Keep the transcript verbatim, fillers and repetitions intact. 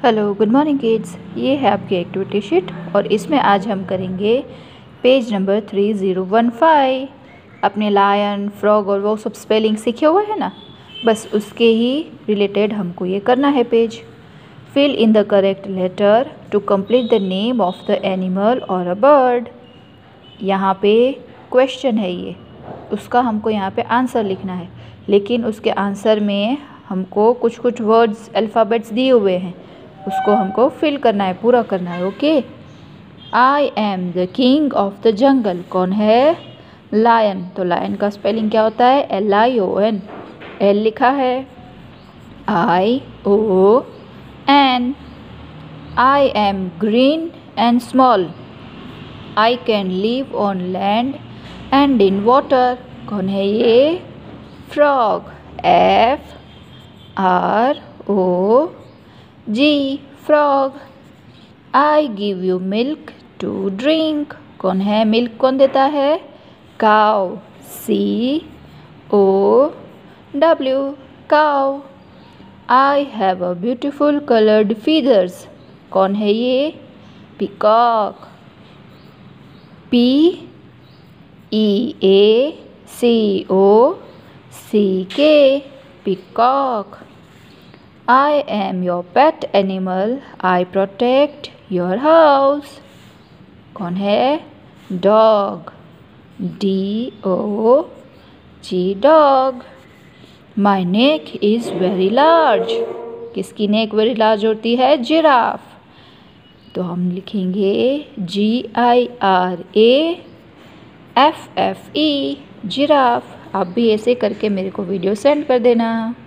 Hello good morning kids, ये है आपकी एक्टिविटी शीट और इसमें आज हम करेंगे page number three zero one five. अपने लायन, फ्रॉग और वो सब स्पेलिंग सीखे हुए हैं ना, बस उसके ही रिलेटेड हमको ये करना है page. Fill in the correct letter to complete the name of the animal और अ बर्ड। यहाँ पे क्वेश्चन है, ये उसका हमको यहाँ पे आंसर लिखना है, लेकिन उसके आंसर में हमको कुछ कुछ वर्ड्स अल्फ़ाबेट्स दिए हुए हैं, उसको हमको फिल करना है, पूरा करना है। Okay. I am the king of the jungle. कौन है? लायन। तो लायन का स्पेलिंग क्या होता है? L I O N. L लिखा है, I O N. I am green and small. I can live on land and in water. कौन है ये? Frog. F R O G, frog. I give you milk to drink. कौन है? Milk कौन देता है? Cow. C O W, cow. I have a beautiful coloured feathers. कौन है ये? Peacock. P E A C O C K, peacock. I am your pet animal. I protect your house. कौन है? Dog. D O G, dog. My neck is very large. किसकी neck very large होती है? Giraffe. तो हम लिखेंगे G I R A F F E, giraffe. आप भी ऐसे करके मेरे को वीडियो सेंड कर देना।